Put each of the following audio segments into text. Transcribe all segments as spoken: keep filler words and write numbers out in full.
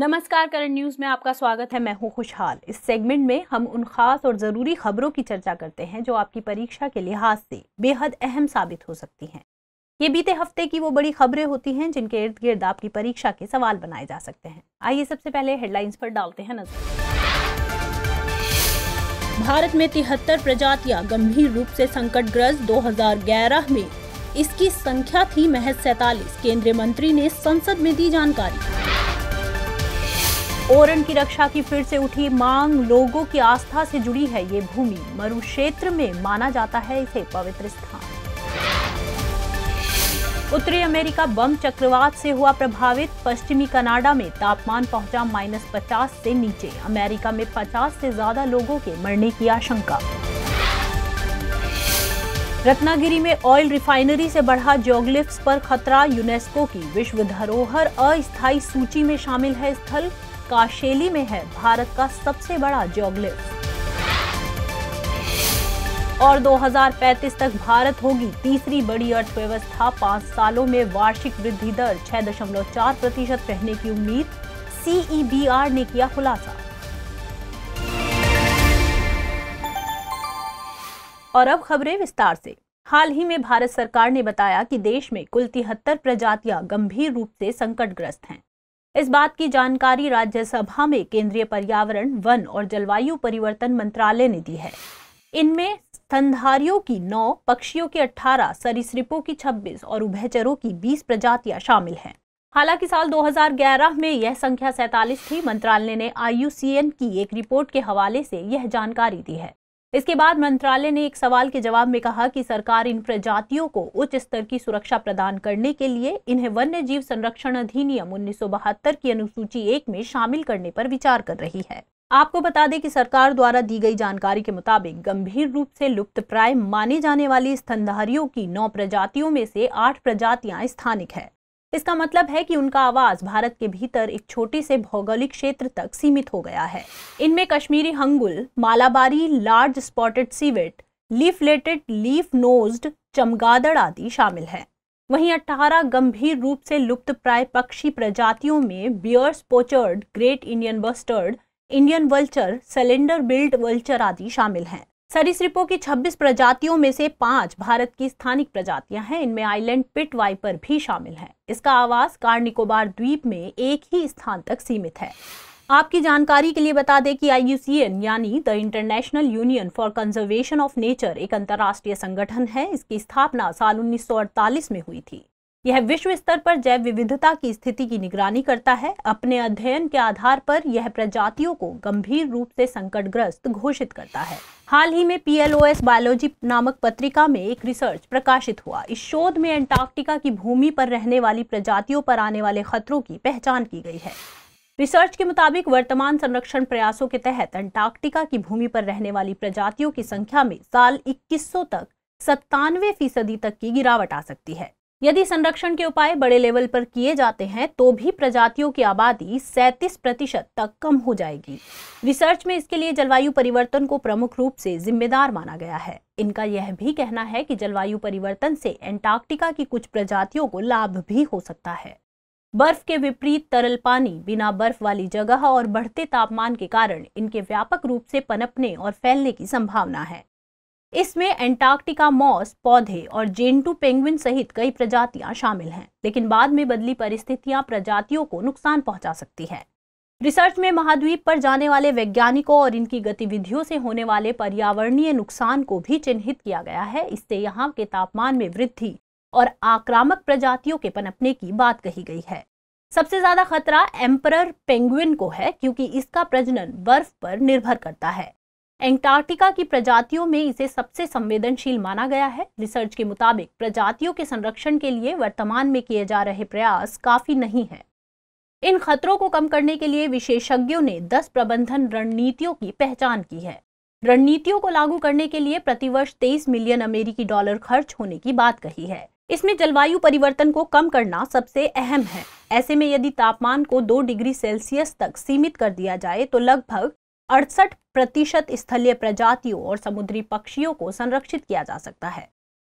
नमस्कार, current news में आपका स्वागत है। मैं हूं खुशहाल। इस सेगमेंट में हम उन खास और जरूरी खबरों की चर्चा करते हैं जो आपकी परीक्षा के लिहाज से बेहद अहम साबित हो सकती हैं। ये बीते हफ्ते की वो बड़ी खबरें होती हैं जिनके इर्द गिर्द आपकी परीक्षा के सवाल बनाए जा सकते हैं। आइए सबसे पहले हेडलाइंस पर डालते हैं नजर। भारत में तिहत्तर प्रजातियां गंभीर रूप से संकटग्रस्त। दो हजार ग्यारह में इसकी संख्या थी महज सैतालीस। केंद्रीय मंत्री ने संसद में दी जानकारी। ओरण की रक्षा की फिर से उठी मांग। लोगों की आस्था से जुड़ी है ये भूमि। मरुक्षेत्र में माना जाता है इसे पवित्र स्थान। उत्तरी अमेरिका बम चक्रवात से हुआ प्रभावित। पश्चिमी कनाडा में तापमान पहुंचा माइनस पचास से नीचे। अमेरिका में पचास से ज्यादा लोगों के मरने की आशंका। रत्नागिरी में ऑयल रिफाइनरी से बढ़ा जियोग्लिफ्स पर खतरा। यूनेस्को की विश्व धरोहर अस्थायी सूची में शामिल है स्थल। काशेली में है भारत का सबसे बड़ा जियोग्लिफ। और दो हजार पैंतीस तक भारत होगी तीसरी बड़ी अर्थव्यवस्था। पांच सालों में वार्षिक वृद्धि दर छह दशमलव चार प्रतिशत रहने की उम्मीद। सीईबीआर ने किया खुलासा। और अब खबरें विस्तार से। हाल ही में भारत सरकार ने बताया कि देश में कुल तिहत्तर प्रजातियां गंभीर रूप से संकटग्रस्त हैं। इस बात की जानकारी राज्यसभा में केंद्रीय पर्यावरण, वन और जलवायु परिवर्तन मंत्रालय ने दी है। इनमें स्तनधारियों की नौ, पक्षियों की अठारह, सरीसृपों की छब्बीस और उभयचरों की बीस प्रजातियां शामिल हैं। हालांकि साल दो हजार ग्यारह में यह संख्या सैतालीस थी। मंत्रालय ने आई यू सी एन की एक रिपोर्ट के हवाले से यह जानकारी दी है। इसके बाद मंत्रालय ने एक सवाल के जवाब में कहा कि सरकार इन प्रजातियों को उच्च स्तर की सुरक्षा प्रदान करने के लिए इन्हें वन्य जीव संरक्षण अधिनियम उन्नीस सौ बहत्तर की अनुसूची एक में शामिल करने पर विचार कर रही है। आपको बता दें कि सरकार द्वारा दी गई जानकारी के मुताबिक गंभीर रूप से लुप्तप्राय माने जाने वाली स्तनधारियों की नौ प्रजातियों में से आठ प्रजातियां स्थानिक है। इसका मतलब है कि उनका आवास भारत के भीतर एक छोटे से भौगोलिक क्षेत्र तक सीमित हो गया है। इनमें Kashmiri hangul, Malabari large spotted civet, leafletted leaf nosed चमगादड़ आदि शामिल हैं। वहीं अठारह गंभीर रूप से लुप्तप्राय पक्षी प्रजातियों में Baer's pochard, great Indian bustard, Indian vulture, slender billed vulture आदि शामिल हैं। सरीसृपों की छब्बीस प्रजातियों में से पांच भारत की स्थानिक प्रजातियां हैं। इनमें आइलैंड पिट वाइपर भी शामिल है। इसका आवास कार निकोबार द्वीप में एक ही स्थान तक सीमित है। आपकी जानकारी के लिए बता दें कि आई यू सी एन यानी the international union for conservation of nature एक अंतर्राष्ट्रीय संगठन है। इसकी स्थापना साल उन्नीस सौ अड़तालीस में हुई थी। यह विश्व स्तर पर जैव विविधता की स्थिति की निगरानी करता है। अपने अध्ययन के आधार पर यह प्रजातियों को गंभीर रूप से संकटग्रस्त घोषित करता है। हाल ही में P L O S biology नामक पत्रिका में एक रिसर्च प्रकाशित हुआ। इस शोध में अंटार्कटिका की भूमि पर रहने वाली प्रजातियों पर आने वाले खतरों की पहचान की गई है। रिसर्च के मुताबिक वर्तमान संरक्षण प्रयासों के तहत अंटार्कटिका की भूमि पर रहने वाली प्रजातियों की संख्या में साल इक्कीस सौ तक सत्तानवे फीसदी तक की गिरावट आ सकती है। यदि संरक्षण के उपाय बड़े लेवल पर किए जाते हैं तो भी प्रजातियों की आबादी सैंतीस प्रतिशत तक कम हो जाएगी। रिसर्च में इसके लिए जलवायु परिवर्तन को प्रमुख रूप से जिम्मेदार माना गया है। इनका यह भी कहना है कि जलवायु परिवर्तन से अंटार्कटिका की कुछ प्रजातियों को लाभ भी हो सकता है। बर्फ के विपरीत तरल पानी, बिना बर्फ वाली जगह और बढ़ते तापमान के कारण इनके व्यापक रूप से पनपने और फैलने की संभावना है। इसमें अंटार्कटिका मॉस, पौधे और जेंटू पेंगुइन सहित कई प्रजातियां शामिल हैं, लेकिन बाद में बदली परिस्थितियां प्रजातियों को नुकसान पहुंचा सकती है। रिसर्च में महाद्वीप पर जाने वाले वैज्ञानिकों और इनकी गतिविधियों से होने वाले पर्यावरणीय नुकसान को भी चिन्हित किया गया है। इससे यहाँ के तापमान में वृद्धि और आक्रामक प्रजातियों के पनपने की बात कही गई है। सबसे ज्यादा खतरा एम्परर पेंगुइन को है क्योंकि इसका प्रजनन बर्फ पर निर्भर करता है। अंटार्कटिका की प्रजातियों में इसे सबसे संवेदनशील माना गया है। रिसर्च के मुताबिक प्रजातियों के संरक्षण के लिए वर्तमान में किए जा रहे प्रयास काफी नहीं है। इन खतरों को कम करने के लिए विशेषज्ञों ने दस प्रबंधन रणनीतियों की पहचान की है। रणनीतियों को लागू करने के लिए प्रतिवर्ष तेईस मिलियन अमेरिकी डॉलर खर्च होने की बात कही है। इसमें जलवायु परिवर्तन को कम करना सबसे अहम है। ऐसे में यदि तापमान को दो डिग्री सेल्सियस तक सीमित कर दिया जाए तो लगभग अड़सठ प्रतिशत स्थलीय प्रजातियों और समुद्री पक्षियों को संरक्षित किया जा सकता है।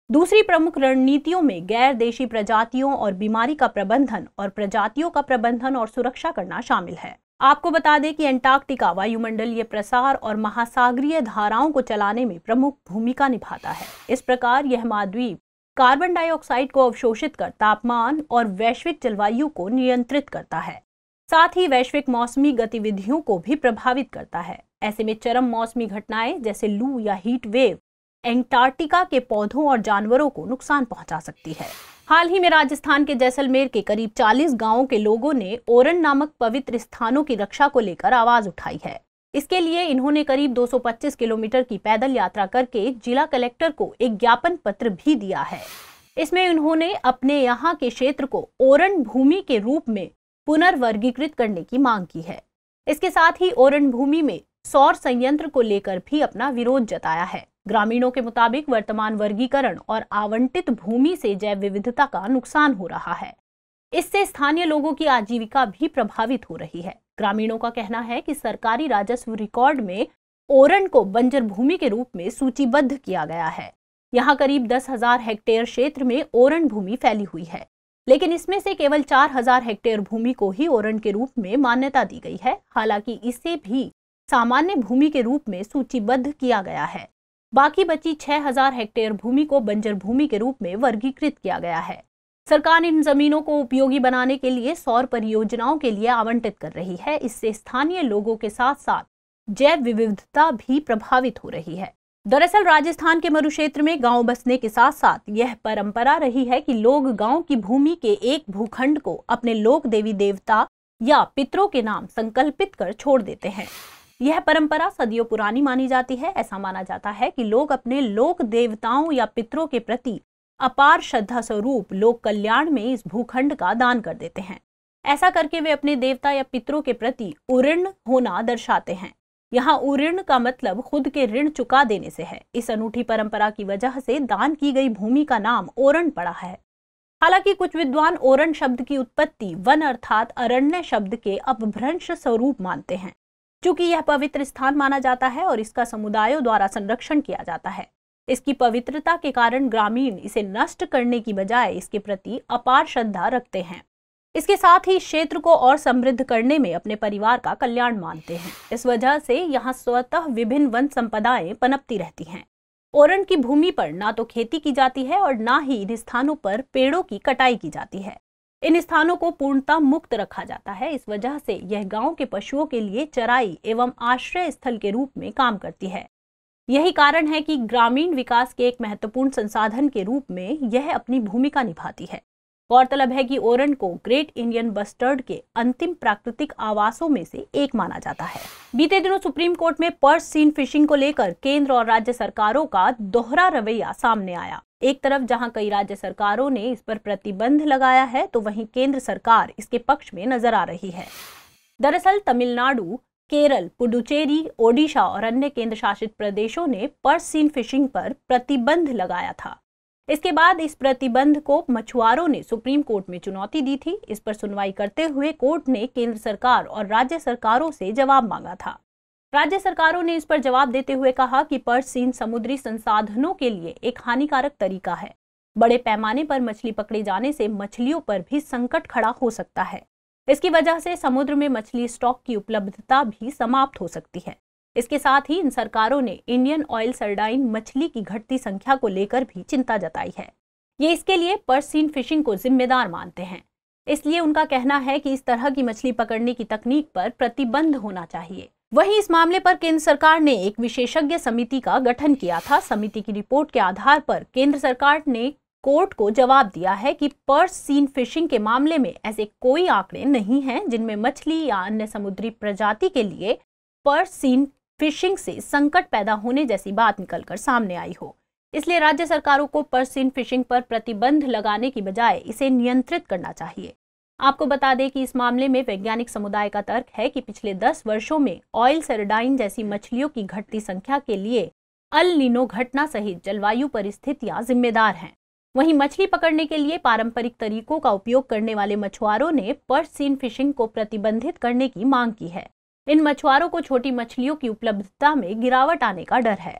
दूसरी प्रमुख रणनीतियों में गैर देशी प्रजातियों और बीमारी का प्रबंधन और प्रजातियों का प्रबंधन और सुरक्षा करना शामिल है। आपको बता दें कि अंटार्कटिका वायुमंडलीय प्रसार और महासागरीय धाराओं को चलाने में प्रमुख भूमिका निभाता है। इस प्रकार यह महाद्वीप कार्बन डाइऑक्साइड को अवशोषित कर तापमान और वैश्विक जलवायु को नियंत्रित करता है, साथ ही वैश्विक मौसमी गतिविधियों को भी प्रभावित करता है। ऐसे में चरम मौसमी घटनाएं जैसे लू या हीट वेव अंटार्कटिका के पौधों और जानवरों को नुकसान पहुंचा सकती है। हाल ही में राजस्थान के जैसलमेर के करीब चालीस गांवों के लोगों ने ओरन नामक पवित्र स्थानों की रक्षा को लेकर आवाज उठाई है। इसके लिए इन्होंने करीब दो सौ पच्चीस किलोमीटर की पैदल यात्रा करके जिला कलेक्टर को एक ज्ञापन पत्र भी दिया है। इसमें उन्होंने अपने यहाँ के क्षेत्र को ओरन भूमि के रूप में पुनर्वर्गीकृत करने की मांग की है। इसके साथ ही ओरन भूमि में सौर संयंत्र को लेकर भी अपना विरोध जताया है। ग्रामीणों के मुताबिक वर्तमान वर्गीकरण और आवंटित भूमि से जैव विविधता का नुकसान हो रहा है। इससे स्थानीय लोगों की आजीविका भी प्रभावित हो रही है। ग्रामीणों का कहना है कि सरकारी राजस्व रिकॉर्ड में ओरन को बंजर भूमि के रूप में सूचीबद्ध किया गया है। यहाँ करीब दस हजार हेक्टेयर क्षेत्र में ओरन भूमि फैली हुई है, लेकिन इसमें से केवल चार हजार हेक्टेयर भूमि को ही ओरन के रूप में मान्यता दी गई है। हालांकि इसे भी सामान्य भूमि के रूप में सूचीबद्ध किया गया है। बाकी बची छह हजार हेक्टेयर भूमि को बंजर भूमि के रूप में वर्गीकृत किया गया है। सरकार इन जमीनों को उपयोगी बनाने के लिए सौर परियोजनाओं के लिए आवंटित कर रही है। इससे स्थानीय लोगों के साथ साथ जैव विविधता भी प्रभावित हो रही है। दरअसल राजस्थान के मरुक्षेत्र में गांव बसने के साथ साथ यह परंपरा रही है कि लोग गांव की भूमि के एक भूखंड को अपने लोक देवी देवता या पितरों के नाम संकल्पित कर छोड़ देते हैं। यह परंपरा सदियों पुरानी मानी जाती है। ऐसा माना जाता है कि लोग अपने लोक देवताओं या पितरों के प्रति अपार श्रद्धा स्वरूप लोक कल्याण में इस भूखंड का दान कर देते हैं। ऐसा करके वे अपने देवता या पितरों के प्रति उऋण होना दर्शाते हैं। यहाँ उऋण का मतलब खुद के ऋण चुका देने से है। इस अनूठी परंपरा की वजह से दान की गई भूमि का नाम ओरन पड़ा है। हालांकि कुछ विद्वान ओरन शब्द की उत्पत्ति वन अर्थात अरण्य शब्द के अपभ्रंश स्वरूप मानते हैं। चूंकि यह पवित्र स्थान माना जाता है और इसका समुदायों द्वारा संरक्षण किया जाता है, इसकी पवित्रता के कारण ग्रामीण इसे नष्ट करने की बजाय इसके प्रति अपार श्रद्धा रखते हैं। इसके साथ ही क्षेत्र को और समृद्ध करने में अपने परिवार का कल्याण मानते हैं। इस वजह से यहाँ स्वतः विभिन्न वन संपदाएं पनपती रहती हैं। ओरन की भूमि पर ना तो खेती की जाती है और ना ही इन स्थानों पर पेड़ों की कटाई की जाती है। इन स्थानों को पूर्णतः मुक्त रखा जाता है। इस वजह से यह गांव के पशुओं के लिए चराई एवं आश्रय स्थल के रूप में काम करती है। यही कारण है कि ग्रामीण विकास के एक महत्वपूर्ण संसाधन के रूप में यह अपनी भूमिका निभाती है। गौरतलब है कि ओरन को ग्रेट इंडियन बस्टर्ड के अंतिम प्राकृतिक आवासों में से एक माना जाता है। बीते दिनों सुप्रीम कोर्ट में पर्स सीन फिशिंग को लेकर केंद्र और राज्य सरकारों का दोहरा रवैया सामने आया। एक तरफ जहां कई राज्य सरकारों ने इस पर प्रतिबंध लगाया है, तो वहीं केंद्र सरकार इसके पक्ष में नजर आ रही है। दरअसल तमिलनाडु, केरल, पुडुचेरी, ओडिशा और अन्य केंद्र शासित प्रदेशों ने पर्स सीन फिशिंग पर प्रतिबंध लगाया था। इसके बाद इस प्रतिबंध को मछुआरों ने सुप्रीम कोर्ट में चुनौती दी थी। इस पर सुनवाई करते हुए कोर्ट ने केंद्र सरकार और राज्य सरकारों से जवाब मांगा था। राज्य सरकारों ने इस पर जवाब देते हुए कहा कि पर्स सीन समुद्री संसाधनों के लिए एक हानिकारक तरीका है। बड़े पैमाने पर मछली पकड़े जाने से मछलियों पर भी संकट खड़ा हो सकता है। इसकी वजह से समुद्र में मछली स्टॉक की उपलब्धता भी समाप्त हो सकती है। इसके साथ ही इन सरकारों ने इंडियन ऑयल सर्डाइन मछली की घटती संख्या को लेकर भी चिंता जताई है। ये इसके लिए पर्स सीन फिशिंग को जिम्मेदार मानते हैं। इसलिए उनका कहना है कि इस तरह की मछली पकड़ने की तकनीक पर प्रतिबंध होना चाहिए। वहीं इस मामले पर केंद्र सरकार ने एक विशेषज्ञ समिति का गठन किया था। समिति की रिपोर्ट के आधार पर केंद्र सरकार ने कोर्ट को जवाब दिया है कि पर्स सीन फिशिंग के मामले में ऐसे कोई आंकड़े नहीं हैं जिनमें मछली या अन्य समुद्री प्रजाति के लिए पर्स सीन फिशिंग से संकट पैदा होने जैसी बात निकलकर सामने आई हो। इसलिए राज्य सरकारों को पर्स सीन फिशिंग पर प्रतिबंध लगाने की बजाय इसे नियंत्रित करना चाहिए। आपको बता दें कि इस मामले में वैज्ञानिक समुदाय का तर्क है कि पिछले दस वर्षों में ऑयल सर्डाइन जैसी मछलियों की घटती संख्या के लिए अल नीनो घटना सहित जलवायु परिस्थितियां जिम्मेदार हैं। वहीं मछली पकड़ने के लिए पारंपरिक तरीकों का उपयोग करने वाले मछुआरों ने पर्स सीन फिशिंग को प्रतिबंधित करने की मांग की है। इन मछुआरों को छोटी मछलियों की उपलब्धता में गिरावट आने का डर है।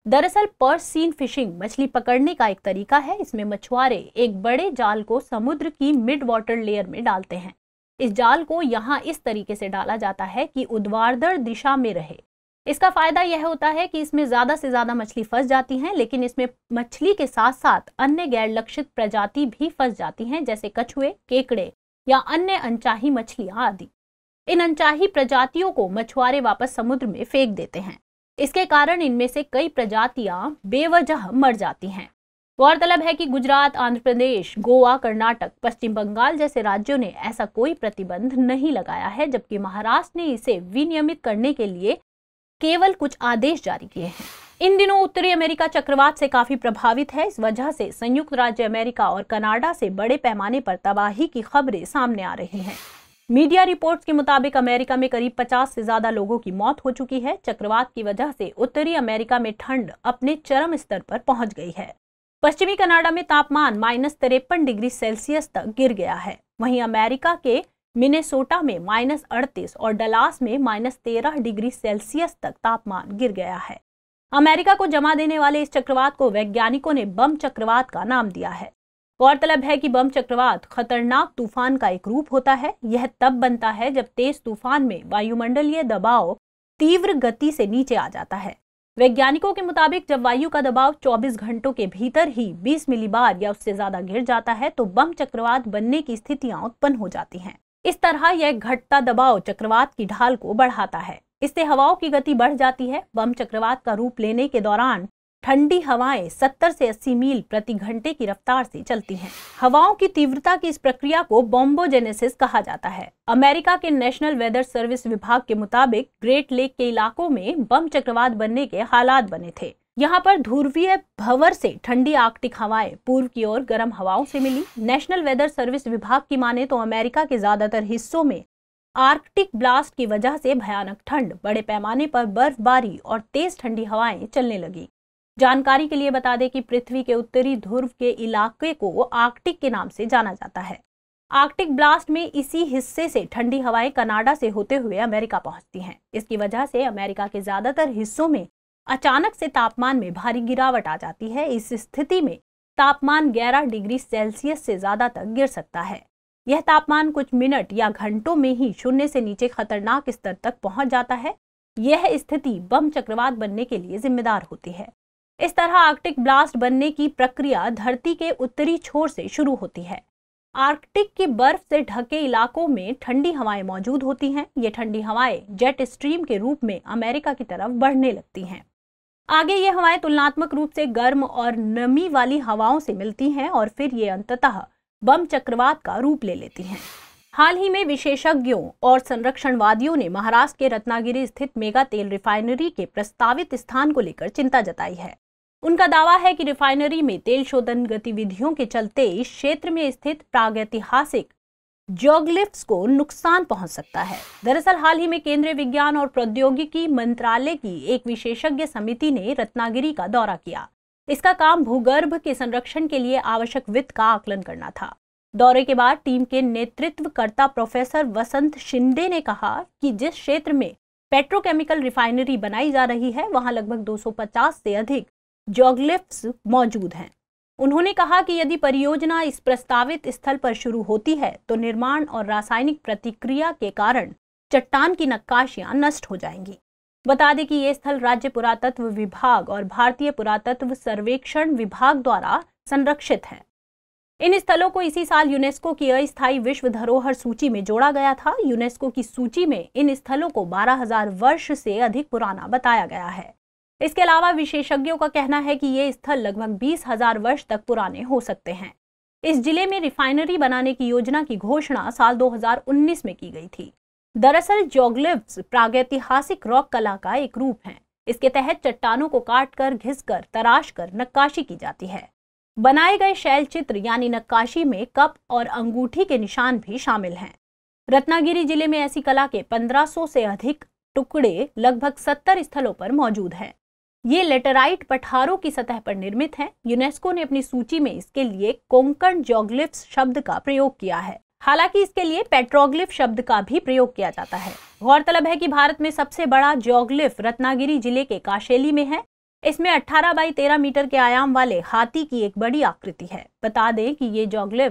दरअसल पर्स सीन फिशिंग मछली पकड़ने का एक तरीका है। इसमें मछुआरे एक बड़े जाल को समुद्र की मिड वाटर लेयर में डालते हैं। इस जाल को यहाँ इस तरीके से डाला जाता है कि ऊर्ध्वाधर दिशा में रहे। इसका फायदा यह होता है कि इसमें ज्यादा से ज्यादा मछली फंस जाती हैं, लेकिन इसमें मछली के साथ साथ अन्य गैर लक्षित प्रजाति भी फंस जाती हैं, जैसे कछुए, केकड़े या अन्य अनचाही मछलियां आदि। इन अनचाही प्रजातियों को मछुआरे वापस समुद्र में फेंक देते हैं। इसके कारण इनमें से कई प्रजातियां बेवजह मर जाती हैं। गौरतलब है कि गुजरात, आंध्र प्रदेश, गोवा, कर्नाटक, पश्चिम बंगाल जैसे राज्यों ने ऐसा कोई प्रतिबंध नहीं लगाया है, जबकि महाराष्ट्र ने इसे विनियमित करने के लिए केवल कुछ आदेश जारी किए हैं। इन दिनों उत्तरी अमेरिका चक्रवात से काफी प्रभावित है। इस वजह से संयुक्त राज्य अमेरिका और कनाडा से बड़े पैमाने पर तबाही की खबरें सामने आ रही हैं। मीडिया रिपोर्ट्स के मुताबिक अमेरिका में करीब पचास से ज्यादा लोगों की मौत हो चुकी है। चक्रवात की वजह से उत्तरी अमेरिका में ठंड अपने चरम स्तर पर पहुंच गई है। पश्चिमी कनाडा में तापमान माइनस तिरपन डिग्री सेल्सियस तक गिर गया है। वहीं अमेरिका के मिनेसोटा में माइनस अड़तीस और डलास में माइनस तेरह डिग्री सेल्सियस तक तापमान गिर गया है। अमेरिका को जमा देने वाले इस चक्रवात को वैज्ञानिकों ने बम चक्रवात का नाम दिया है। गौरतलब है कि बम चक्रवात खतरनाक तूफान का एक रूप होता है। यह तब बनता है जब तेज तूफान में वायुमंडलीय दबाव तीव्र गति से नीचे आ जाता है। वैज्ञानिकों के मुताबिक जब वायु का दबाव चौबीस घंटों के भीतर ही बीस मिलीबार या उससे ज्यादा गिर जाता है तो बम चक्रवात बनने की स्थितियां उत्पन्न हो जाती हैं। इस तरह यह घटता दबाव चक्रवात की ढाल को बढ़ाता है। इससे हवाओं की गति बढ़ जाती है। बम चक्रवात का रूप लेने के दौरान ठंडी हवाएं सत्तर से अस्सी मील प्रति घंटे की रफ्तार से चलती हैं। हवाओं की तीव्रता की इस प्रक्रिया को बॉम्बोजेनेसिस कहा जाता है। अमेरिका के नेशनल वेदर सर्विस विभाग के मुताबिक ग्रेट लेक के इलाकों में बम चक्रवात बनने के हालात बने थे। यहाँ पर ध्रुवीय भंवर से ठंडी आर्कटिक हवाएं पूर्व की ओर गर्म हवाओं से मिली। नेशनल वेदर सर्विस विभाग की माने तो अमेरिका के ज्यादातर हिस्सों में आर्कटिक ब्लास्ट की वजह से भयानक ठंड, बड़े पैमाने पर बर्फबारी और तेज ठंडी हवाएं चलने लगी। जानकारी के लिए बता दें कि पृथ्वी के उत्तरी ध्रुव के इलाके को आर्कटिक के नाम से जाना जाता है। आर्कटिक ब्लास्ट में इसी हिस्से से ठंडी हवाएं कनाडा से होते हुए अमेरिका पहुंचती हैं। इसकी वजह से अमेरिका के ज्यादातर हिस्सों में अचानक से तापमान में भारी गिरावट आ जाती है। इस स्थिति में तापमान ग्यारह डिग्री सेल्सियस से ज्यादा तक गिर सकता है। यह तापमान कुछ मिनट या घंटों में ही शून्य से नीचे खतरनाक स्तर तक पहुंच जाता है। यह स्थिति बम चक्रवात बनने के लिए जिम्मेदार होती है। इस तरह आर्कटिक ब्लास्ट बनने की प्रक्रिया धरती के उत्तरी छोर से शुरू होती है। आर्कटिक की बर्फ से ढके इलाकों में ठंडी हवाएं मौजूद होती हैं। ये ठंडी हवाएं जेट स्ट्रीम के रूप में अमेरिका की तरफ बढ़ने लगती हैं। आगे ये हवाएं तुलनात्मक रूप से गर्म और नमी वाली हवाओं से मिलती हैं और फिर ये अंततः बम चक्रवात का रूप ले लेती हैं। हाल ही में विशेषज्ञों और संरक्षणवादियों ने महाराष्ट्र के रत्नागिरी स्थित मेगा तेल रिफाइनरी के प्रस्तावित स्थान को लेकर चिंता जताई है। उनका दावा है कि रिफाइनरी में तेल शोधन गतिविधियों के चलते इस क्षेत्र में स्थित प्रागैतिहासिक जियोग्लिफ्स को नुकसान पहुंच सकता है। दरअसल हाल ही में केंद्रीय विज्ञान और प्रौद्योगिकी मंत्रालय की एक विशेषज्ञ समिति ने रत्नागिरी का दौरा किया। इसका काम भूगर्भ के संरक्षण के लिए आवश्यक वित्त का आकलन करना था। दौरे के बाद टीम के नेतृत्वकर्ता प्रोफेसर वसंत शिंदे ने कहा कि जिस क्षेत्र में पेट्रोकेमिकल रिफाइनरी बनाई जा रही है वहां लगभग दो सौ पचास से अधिक जियोग्लिफ्स मौजूद हैं। उन्होंने कहा कि यदि परियोजना इस प्रस्तावित स्थल पर शुरू होती है तो निर्माण और रासायनिक प्रतिक्रिया के कारण चट्टान की नक्काशियां नष्ट हो जाएंगी। बता दें कि ये स्थल राज्य पुरातत्व विभाग और भारतीय पुरातत्व सर्वेक्षण विभाग द्वारा संरक्षित है। इन स्थलों को इसी साल यूनेस्को की अस्थायी विश्व धरोहर सूची में जोड़ा गया था। यूनेस्को की सूची में इन स्थलों को बारह हजार वर्ष से अधिक पुराना बताया गया है। इसके अलावा विशेषज्ञों का कहना है कि ये स्थल लगभग बीस हजार वर्ष तक पुराने हो सकते हैं। इस जिले में रिफाइनरी बनाने की योजना की घोषणा साल दो हजार उन्नीस में की गई थी। दरअसल जियोग्लिफ्स प्रागैतिहासिक रॉक कला का एक रूप है। इसके तहत चट्टानों को काटकर, घिसकर, तराशकर नक्काशी की जाती है। बनाए गए शैल चित्र यानी नक्काशी में कप और अंगूठी के निशान भी शामिल हैं। रत्नागिरी जिले में ऐसी कला के पंद्रह सौ से अधिक टुकड़े लगभग सत्तर स्थलों पर मौजूद हैं। ये लेटेराइट पठारों की सतह पर निर्मित हैं। यूनेस्को ने अपनी सूची में इसके लिए कोंकण जियोग्लिफ्स शब्द का प्रयोग किया है। हालांकि इसके लिए पेट्रोग्लिफ शब्द का भी प्रयोग किया जाता है। गौरतलब है कि भारत में सबसे बड़ा जियोग्लिफ रत्नागिरी जिले के काशेली में है। इसमें अठारह बाई तेरह मीटर के आयाम वाले हाथी की एक बड़ी आकृति है। बता दें कि ये जोग्लिफ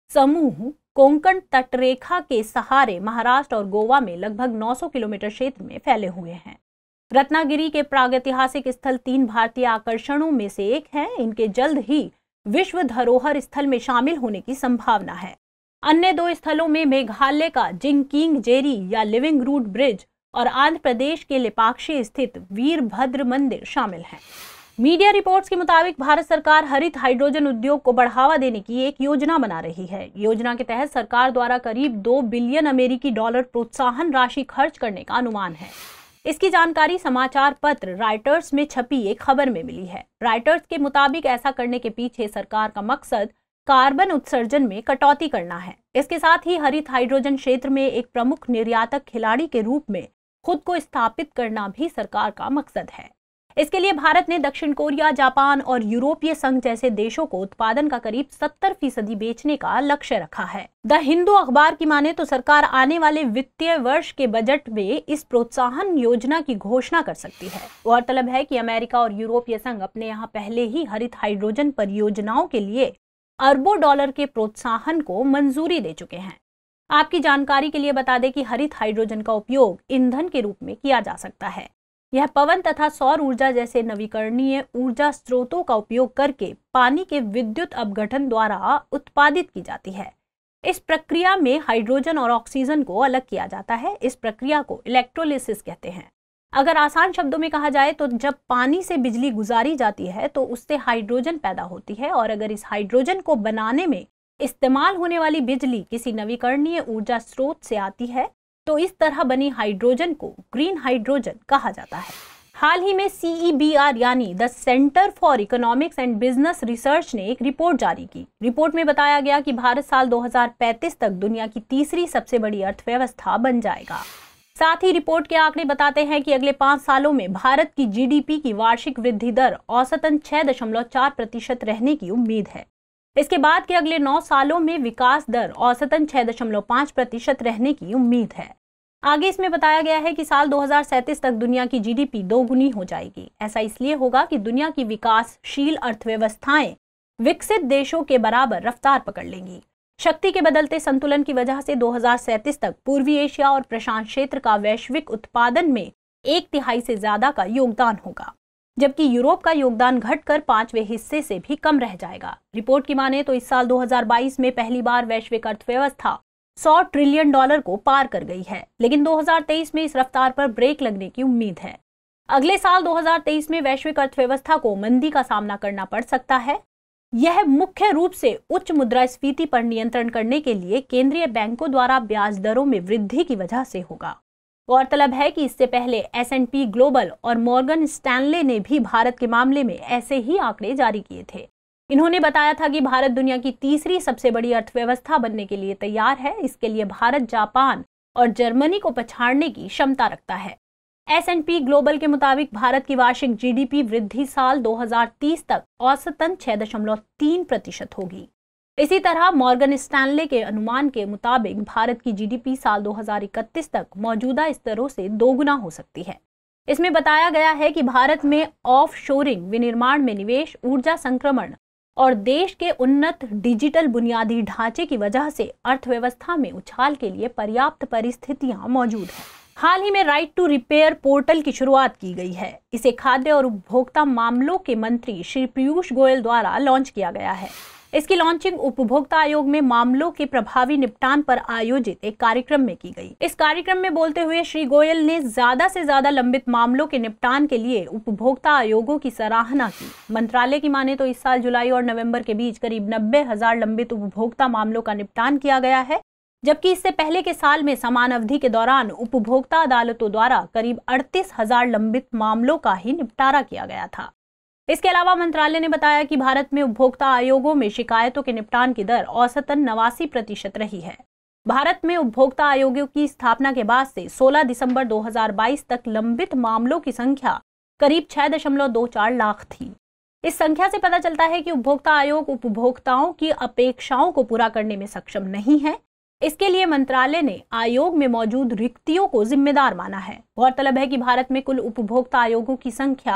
समूह कोंकण तटरेखा के सहारे महाराष्ट्र और गोवा में लगभग नौ सौ किलोमीटर क्षेत्र में फैले हुए हैं। रत्नागिरी के प्रागैतिहासिक स्थल तीन भारतीय आकर्षणों में से एक है। इनके जल्द ही विश्व धरोहर स्थल में शामिल होने की संभावना है। अन्य दो स्थलों में मेघालय का जिंगकिंग जेरी या लिविंग रूट ब्रिज और आंध्र प्रदेश के लेपाक्षी स्थित वीरभद्र मंदिर शामिल हैं। मीडिया रिपोर्ट्स के मुताबिक भारत सरकार हरित हाइड्रोजन उद्योग को बढ़ावा देने की एक योजना बना रही है। योजना के तहत सरकार द्वारा करीब दो बिलियन अमेरिकी डॉलर प्रोत्साहन राशि खर्च करने का अनुमान है। इसकी जानकारी समाचार पत्र राइटर्स में छपी एक खबर में मिली है। राइटर्स के मुताबिक ऐसा करने के पीछे सरकार का मकसद कार्बन उत्सर्जन में कटौती करना है। इसके साथ ही हरित हाइड्रोजन क्षेत्र में एक प्रमुख निर्यातक खिलाड़ी के रूप में खुद को स्थापित करना भी सरकार का मकसद है। इसके लिए भारत ने दक्षिण कोरिया, जापान और यूरोपीय संघ जैसे देशों को उत्पादन का करीब सत्तर फीसदी बेचने का लक्ष्य रखा है। द हिंदू अखबार की माने तो सरकार आने वाले वित्तीय वर्ष के बजट में इस प्रोत्साहन योजना की घोषणा कर सकती है। गौरतलब है कि अमेरिका और यूरोपीय संघ अपने यहाँ पहले ही हरित हाइड्रोजन परियोजनाओं के लिए अरबों डॉलर के प्रोत्साहन को मंजूरी दे चुके हैं। आपकी जानकारी के लिए बता दें कि हरित हाइड्रोजन का उपयोग ईंधन के रूप में किया जा सकता है। यह पवन तथा सौर ऊर्जा जैसे नवीकरणीय ऊर्जा स्रोतों का उपयोग करके पानी के विद्युत अपघटन द्वारा उत्पादित की जाती है। इस प्रक्रिया में हाइड्रोजन और ऑक्सीजन को अलग किया जाता है। इस प्रक्रिया को इलेक्ट्रोलिसिस कहते हैं। अगर आसान शब्दों में कहा जाए तो जब पानी से बिजली गुजारी जाती है तो उससे हाइड्रोजन पैदा होती है, और अगर इस हाइड्रोजन को बनाने में इस्तेमाल होने वाली बिजली किसी नवीकरणीय ऊर्जा स्रोत से आती है तो इस तरह बनी हाइड्रोजन को ग्रीन हाइड्रोजन कहा जाता है। हाल ही में सी ई बी आर यानी the centre for economics and business research ने एक रिपोर्ट जारी की। रिपोर्ट में बताया गया कि भारत साल दो हज़ार पैंतीस तक दुनिया की तीसरी सबसे बड़ी अर्थव्यवस्था बन जाएगा। साथ ही रिपोर्ट के आंकड़े बताते हैं कि अगले पांच सालों में भारत की जी डी पी की वार्षिक वृद्धि दर औसतन छह दशमलव चार प्रतिशत रहने की उम्मीद है। इसके बाद के अगले नौ सालों में विकास दर औसतन छह दशमलव पाँच प्रतिशत रहने की उम्मीद है। आगे इसमें बताया गया है कि साल दो हज़ार सैंतीस तक दुनिया की जी डी पी दोगुनी हो जाएगी। ऐसा इसलिए होगा कि दुनिया की विकासशील अर्थव्यवस्थाएं विकसित देशों के बराबर रफ्तार पकड़ लेंगी। शक्ति के बदलते संतुलन की वजह से दो हज़ार सैंतीस तक पूर्वी एशिया और प्रशांत क्षेत्र का वैश्विक उत्पादन में एक तिहाई से ज्यादा का योगदान होगा, जबकि यूरोप का योगदान घटकर पांचवें हिस्से से भी कम रह जाएगा। रिपोर्ट की माने तो इस साल दो हज़ार बाईस में पहली बार वैश्विक अर्थव्यवस्था सौ ट्रिलियन डॉलर को पार कर गई है, लेकिन दो हज़ार तेईस में इस रफ्तार पर ब्रेक लगने की उम्मीद है। अगले साल दो हज़ार तेईस में वैश्विक अर्थव्यवस्था को मंदी का सामना करना पड़ सकता है। यह मुख्य रूप से उच्च मुद्रास्फीति पर नियंत्रण करने के लिए केंद्रीय बैंकों द्वारा ब्याज दरों में वृद्धि की वजह से होगा। गौरतलब है कि इससे पहले एस एंड पी ग्लोबल और मॉर्गन स्टैनले ने भी भारत के मामले में ऐसे ही आंकड़े जारी किए थे। इन्होंने बताया था कि भारत दुनिया की तीसरी सबसे बड़ी अर्थव्यवस्था बनने के लिए तैयार है। इसके लिए भारत जापान और जर्मनी को पछाड़ने की क्षमता रखता है। एस एंड पी ग्लोबल के मुताबिक भारत की वार्षिक जी डी पी वृद्धि साल दो हज़ार तीस तक औसतन छह दशमलव तीन प्रतिशत होगी। इसी तरह मॉर्गन स्टैनले के अनुमान के मुताबिक भारत की जी डी पी साल दो हज़ार इकतीस तक मौजूदा स्तरों से दोगुना हो सकती है। इसमें बताया गया है कि भारत में ऑफ शोरिंग, विनिर्माण में निवेश, ऊर्जा संक्रमण और देश के उन्नत डिजिटल बुनियादी ढांचे की वजह से अर्थव्यवस्था में उछाल के लिए पर्याप्त परिस्थितियां मौजूद हैं। हाल ही में राइट टू रिपेयर पोर्टल की शुरुआत की गई है। इसे खाद्य और उपभोक्ता मामलों के मंत्री श्री पीयूष गोयल द्वारा लॉन्च किया गया है। इसकी लॉन्चिंग उपभोक्ता आयोग में मामलों के प्रभावी निपटान पर आयोजित एक कार्यक्रम में की गई। इस कार्यक्रम में बोलते हुए श्री गोयल ने ज्यादा से ज्यादा लंबित मामलों के निपटान के लिए उपभोक्ता आयोगों की सराहना की। मंत्रालय की माने तो इस साल जुलाई और नवंबर के बीच करीब नब्बे हजार लंबित उपभोक्ता मामलों का निपटान किया गया है, जबकि इससे पहले के साल में समान अवधि के दौरान उपभोक्ता अदालतों द्वारा करीब अड़तीस हजार लंबित मामलों का ही निपटारा किया गया था। इसके अलावा मंत्रालय ने बताया कि भारत में उपभोक्ता आयोगों में शिकायतों के निपटान की दर औसतन नवासी प्रतिशत रही है। भारत में उपभोक्ता आयोगों की स्थापना के बाद से सोलह दिसंबर दो हज़ार बाईस तक लंबित मामलों की संख्या करीब छह दशमलव दो चार लाख थी। इस संख्या से पता चलता है कि उपभोक्ता आयोग उपभोक्ताओं की अपेक्षाओं को पूरा करने में सक्षम नहीं है। इसके लिए मंत्रालय ने आयोग में मौजूद रिक्तियों को जिम्मेदार माना है। गौरतलब है कि भारत में कुल उपभोक्ता आयोगों की संख्या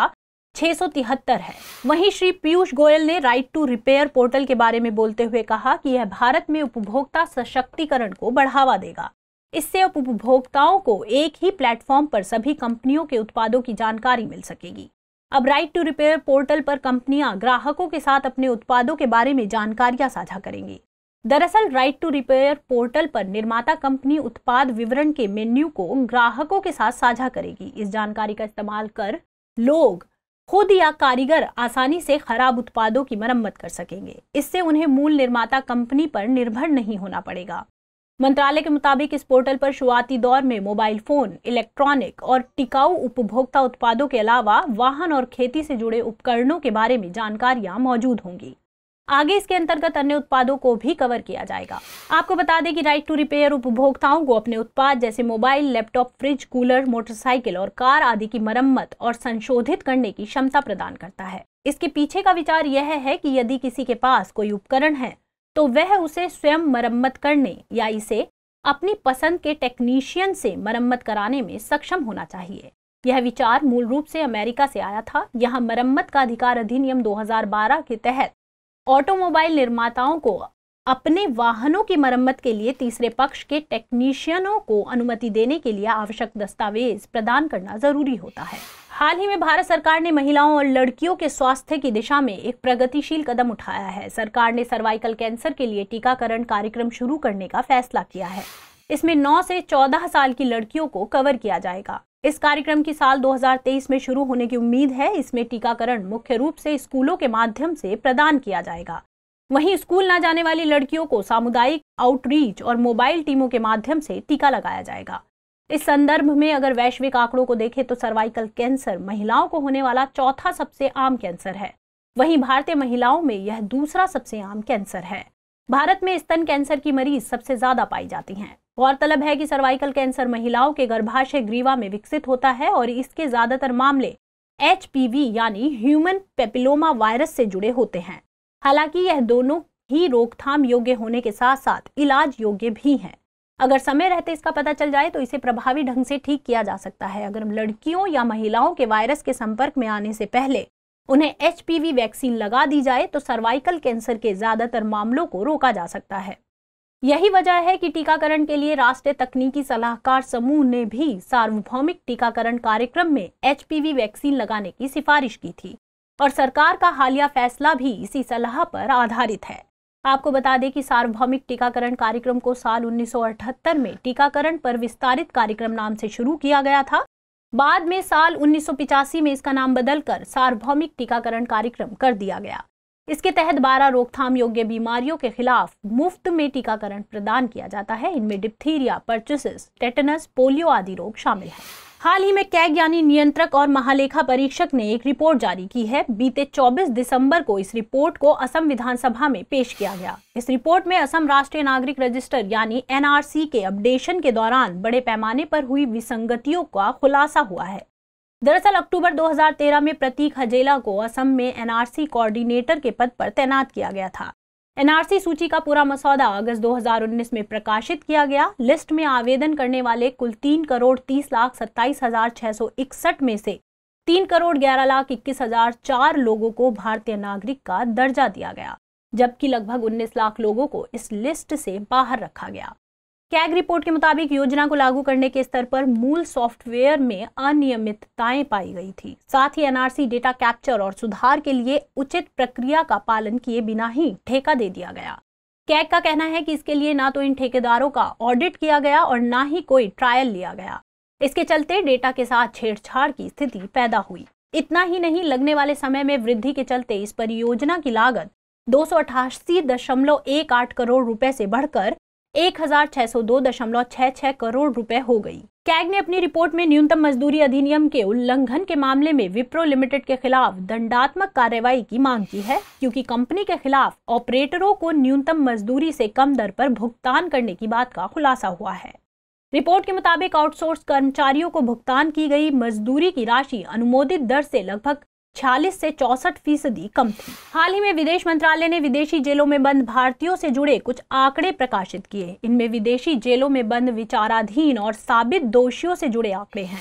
छह सौ तिहत्तर है। वहीं श्री पीयूष गोयल ने राइट टू रिपेयर पोर्टल के बारे में बोलते हुए कहा कि यह भारत में उपभोक्ता सशक्तिकरण को बढ़ावा देगा। इससे उपभोक्ताओं को एक ही प्लेटफॉर्म पर सभी कंपनियों के उत्पादों की जानकारी मिल सकेगी। अब राइट टू रिपेयर पोर्टल पर कंपनियां ग्राहकों के साथ अपने उत्पादों के बारे में जानकारियां साझा करेंगी। दरअसल राइट टू रिपेयर पोर्टल पर निर्माता कंपनी उत्पाद विवरण के मेन्यू को ग्राहकों के साथ साझा करेगी। इस जानकारी का इस्तेमाल कर लोग खुद या कारीगर आसानी से खराब उत्पादों की मरम्मत कर सकेंगे। इससे उन्हें मूल निर्माता कंपनी पर निर्भर नहीं होना पड़ेगा। मंत्रालय के मुताबिक इस पोर्टल पर शुरुआती दौर में मोबाइल फोन, इलेक्ट्रॉनिक और टिकाऊ उपभोक्ता उत्पादों के अलावा वाहन और खेती से जुड़े उपकरणों के बारे में जानकारियां मौजूद होंगी। आगे इसके अंतर्गत अन्य उत्पादों को भी कवर किया जाएगा। आपको बता दें कि राइट टू रिपेयर उपभोक्ताओं को अपने उत्पाद जैसे mobile, laptop, fridge, cooler, motorcycle और कार आदि की मरम्मत और संशोधित करने की क्षमता प्रदान करता है। इसके पीछे का विचार यह है कि यदि किसी के पास कोई उपकरण है तो वह उसे स्वयं मरम्मत करने या इसे अपनी पसंद के टेक्नीशियन से मरम्मत कराने में सक्षम होना चाहिए। यह विचार मूल रूप से अमेरिका से आया था। यहाँ मरम्मत का अधिकार अधिनियम दो हज़ार बारह के तहत ऑटोमोबाइल निर्माताओं को अपने वाहनों की मरम्मत के लिए तीसरे पक्ष के टेक्नीशियनों को अनुमति देने के लिए आवश्यक दस्तावेज प्रदान करना जरूरी होता है। हाल ही में भारत सरकार ने महिलाओं और लड़कियों के स्वास्थ्य की दिशा में एक प्रगतिशील कदम उठाया है। सरकार ने सर्वाइकल कैंसर के लिए टीकाकरण कार्यक्रम शुरू करने का फैसला किया है। इसमें नौ से चौदह साल की लड़कियों को कवर किया जाएगा। इस कार्यक्रम की साल दो हज़ार तेईस में शुरू होने की उम्मीद है। इसमें टीकाकरण मुख्य रूप से स्कूलों के माध्यम से प्रदान किया जाएगा। वहीं स्कूल न जाने वाली लड़कियों को सामुदायिक आउटरीच और मोबाइल टीमों के माध्यम से टीका लगाया जाएगा। इस संदर्भ में अगर वैश्विक आंकड़ों को देखें तो सर्वाइकल कैंसर महिलाओं को होने वाला चौथा सबसे आम कैंसर है। वहीं भारतीय महिलाओं में यह दूसरा सबसे आम कैंसर है। भारत में स्तन कैंसर की मरीज सबसे ज्यादा पाई जाती हैं। गौरतलब है कि सर्वाइकल कैंसर महिलाओं के गर्भाशय ग्रीवा में विकसित होता है और इसके ज्यादातर मामले एच पी वी यानी ह्यूमन पेपिलोमा वायरस से जुड़े होते हैं। हालांकि यह दोनों ही रोकथाम योग्य होने के साथ साथ इलाज योग्य भी हैं। अगर समय रहते इसका पता चल जाए तो इसे प्रभावी ढंग से ठीक किया जा सकता है। अगर लड़कियों या महिलाओं के वायरस के संपर्क में आने से पहले उन्हें एच पी वी वैक्सीन लगा दी जाए तो सर्वाइकल कैंसर के ज्यादातर मामलों को रोका जा सकता है। यही वजह है कि टीकाकरण के लिए राष्ट्रीय तकनीकी सलाहकार समूह ने भी सार्वभौमिक टीकाकरण कार्यक्रम में एच पी वी वैक्सीन लगाने की सिफारिश की थी और सरकार का हालिया फैसला भी इसी सलाह पर आधारित है। आपको बता दें कि सार्वभौमिक टीकाकरण कार्यक्रम को साल उन्नीस सौ अठहत्तर में टीकाकरण पर विस्तारित कार्यक्रम नाम से शुरू किया गया था। बाद में साल उन्नीस सौ पिचासी में इसका नाम बदलकर सार्वभौमिक टीकाकरण कार्यक्रम कर दिया गया। इसके तहत बारह रोकथाम योग्य बीमारियों के खिलाफ मुफ्त में टीकाकरण प्रदान किया जाता है। इनमें डिप्थीरिया, पर्चुसिस, टेटनस, पोलियो आदि रोग शामिल हैं। हाल ही में कैग यानी नियंत्रक और महालेखा परीक्षक ने एक रिपोर्ट जारी की है। बीते चौबीस दिसंबर को इस रिपोर्ट को असम विधानसभा में पेश किया गया। इस रिपोर्ट में असम राष्ट्रीय नागरिक रजिस्टर यानी एन आर सी के अपडेशन के दौरान बड़े पैमाने पर हुई विसंगतियों का खुलासा हुआ है। दरअसल अक्टूबर दो हज़ार तेरह में प्रतीक हजेला को असम में एन आर सी कोऑर्डिनेटर के पद पर तैनात किया गया था। एन आर सी सूची का पूरा मसौदा अगस्त दो हज़ार उन्नीस में प्रकाशित किया गया। लिस्ट में आवेदन करने वाले कुल तीन करोड़ तीस लाख सत्ताईस हजार छह सौ इकसठ में से तीन करोड़ ग्यारह लाख इक्कीस हजार चार लोगों को भारतीय नागरिक का दर्जा दिया गया, जबकि लगभग उन्नीस लाख लोगों को इस लिस्ट से बाहर रखा गया। कैग रिपोर्ट के मुताबिक योजना को लागू करने के स्तर पर मूल सॉफ्टवेयर में अनियमितताएं पाई गई थी। साथ ही N R C data capture और सुधार के लिए उचित प्रक्रिया का पालन किए बिना ही ठेका दे दिया गया। कैग का कहना है कि इसके लिए ना तो इन ठेकेदारों का ऑडिट किया गया और ना ही कोई ट्रायल लिया गया। इसके चलते डेटा के साथ छेड़छाड़ की स्थिति पैदा हुई। इतना ही नहीं, लगने वाले समय में वृद्धि के चलते इस परियोजना की लागत दो सौ अठासी दशमलव एक आठ करोड़ रुपए से बढ़कर एक हजार छह सौ दो दशमलव छह छह करोड़ रुपए हो गई। कैग ने अपनी रिपोर्ट में न्यूनतम मजदूरी अधिनियम के उल्लंघन के मामले में विप्रो लिमिटेड के खिलाफ दंडात्मक कार्रवाई की मांग की है, क्योंकि कंपनी के खिलाफ ऑपरेटरों को न्यूनतम मजदूरी से कम दर पर भुगतान करने की बात का खुलासा हुआ है। रिपोर्ट के मुताबिक आउटसोर्स कर्मचारियों को भुगतान की गई मजदूरी की राशि अनुमोदित दर से लगभग छियालीस से चौसठ फीसदी कम थी। हाल ही में विदेश मंत्रालय ने विदेशी जेलों में बंद भारतीयों से जुड़े कुछ आंकड़े प्रकाशित किए। इनमें विदेशी जेलों में बंद विचाराधीन और साबित दोषियों से जुड़े आंकड़े हैं।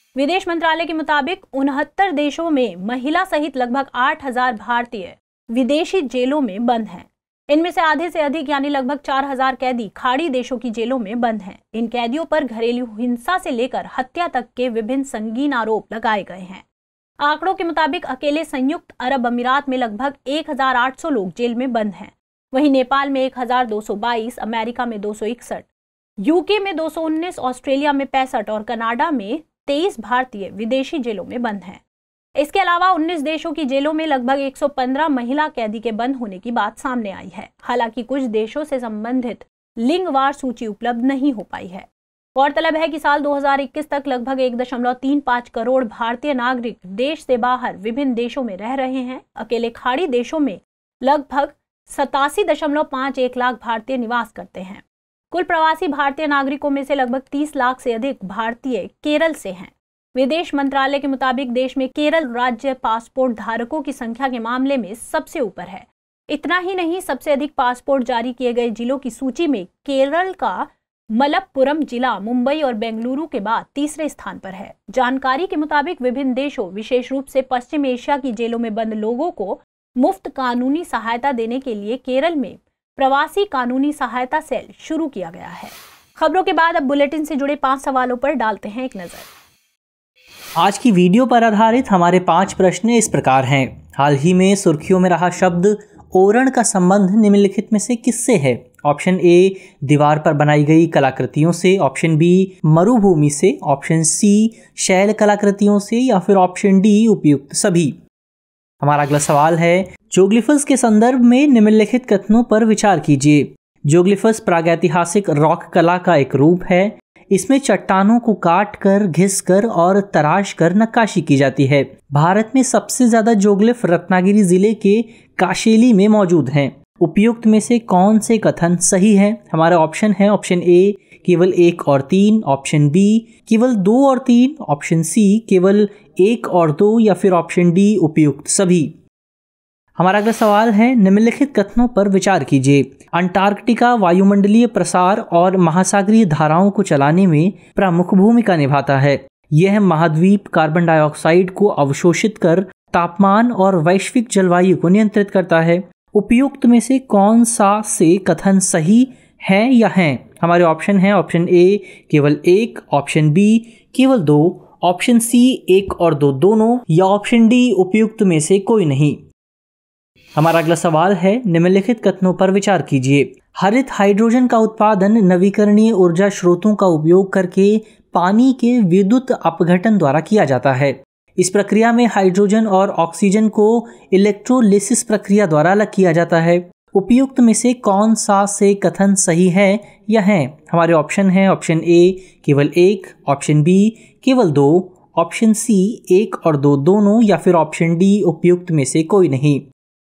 विदेश मंत्रालय के मुताबिक उनहत्तर देशों में महिला सहित लगभग आठ हजार भारतीय विदेशी जेलों में बंद हैं। इनमें से आधे से अधिक यानी लगभग चार हजार कैदी खाड़ी देशों की जेलों में बंद हैं। इन कैदियों पर घरेलू हिंसा से लेकर हत्या तक के विभिन्न संगीन आरोप लगाए गए हैं। आंकड़ों के मुताबिक अकेले संयुक्त अरब अमीरात में लगभग एक हजार आठ सौ लोग जेल में बंद हैं। वहीं नेपाल में एक हजार दो सौ बाईस, अमेरिका में दो सौ इकसठ, यूके में दो सौ उन्नीस, ऑस्ट्रेलिया में पैंसठ और कनाडा में तेईस भारतीय विदेशी जेलों में बंद हैं। इसके अलावा उन्नीस देशों की जेलों में लगभग एक सौ पंद्रह महिला कैदी के बंद होने की बात सामने आई है। हालांकि कुछ देशों से संबंधित लिंगवार सूची उपलब्ध नहीं हो पाई है। गौरतलब है कि साल दो हज़ार इक्कीस तक लगभग एक दशमलव तीन पाँच करोड़ भारतीय नागरिक देश से बाहर विभिन्न देशों में रह रहे हैं। अकेले खाड़ी देशों में लगभग सतासी दशमलव पाँच एक लाख भारतीय निवास करते हैं। कुल प्रवासी भारतीय नागरिकों में से लगभग तीस लाख से अधिक भारतीय केरल से हैं। विदेश मंत्रालय के मुताबिक देश में केरल राज्य पासपोर्ट धारकों की संख्या के मामले में सबसे ऊपर है। इतना ही नहीं, सबसे अधिक पासपोर्ट जारी किए गए जिलों की सूची में केरल का मलप्पुरम जिला मुंबई और बेंगलुरु के बाद तीसरे स्थान पर है। जानकारी के मुताबिक विभिन्न देशों, विशेष रूप से पश्चिम एशिया की जेलों में बंद लोगों को मुफ्त कानूनी सहायता देने के लिए केरल में प्रवासी कानूनी सहायता सेल शुरू किया गया है। खबरों के बाद अब बुलेटिन से जुड़े पांच सवालों पर डालते हैं एक नजर। आज की वीडियो पर आधारित हमारे पांच प्रश्न इस प्रकार हैं। हाल ही में सुर्खियों में रहा शब्द ओरण का संबंध निम्नलिखित में से किससे है? ऑप्शन ए दीवार पर बनाई गई कलाकृतियों से, ऑप्शन बी मरुभूमि से, ऑप्शन सी शैल कलाकृतियों से या फिर ऑप्शन डी उपयुक्त सभी। हमारा अगला सवाल है, जोग्लिफस के संदर्भ में निम्नलिखित कथनों पर विचार कीजिए। जोग्लिफस प्रागैतिहासिक रॉक कला का एक रूप है। इसमें चट्टानों को काट कर, घिस कर और तराश कर नक्काशी की जाती है। भारत में सबसे ज्यादा जोग्लिफ रत्नागिरी जिले के काशेली में मौजूद हैं। उपयुक्त में से कौन से कथन सही है? हमारा ऑप्शन है ऑप्शन ए केवल एक और तीन, ऑप्शन बी केवल दो और तीन, ऑप्शन सी केवल एक और दो या फिर ऑप्शन डी उपयुक्त सभी। हमारा अगला सवाल है, निम्नलिखित कथनों पर विचार कीजिए। अंटार्कटिका वायुमंडलीय प्रसार और महासागरीय धाराओं को चलाने में प्रमुख भूमिका निभाता है। यह महाद्वीप कार्बन डाइऑक्साइड को अवशोषित कर तापमान और वैश्विक जलवायु को नियंत्रित करता है। उपयुक्त में से कौन सा से कथन सही है या हैं? हमारे ऑप्शन है ऑप्शन ए केवल एक, ऑप्शन बी केवल दो, ऑप्शन सी एक और दो दोनों या ऑप्शन डी उपयुक्त में से कोई नहीं। हमारा अगला सवाल है, निम्नलिखित कथनों पर विचार कीजिए। हरित हाइड्रोजन का उत्पादन नवीकरणीय ऊर्जा स्रोतों का उपयोग करके पानी के विद्युत अपघटन द्वारा किया जाता है। इस प्रक्रिया में हाइड्रोजन और ऑक्सीजन को इलेक्ट्रोलिसिस प्रक्रिया द्वारा अलग किया जाता है। उपयुक्त में से कौन सा से कथन सही है या हैं? हमारे ऑप्शन है ऑप्शन ए केवल एक, ऑप्शन बी केवल दो, ऑप्शन सी एक और दो दोनों या फिर ऑप्शन डी उपयुक्त में से कोई नहीं।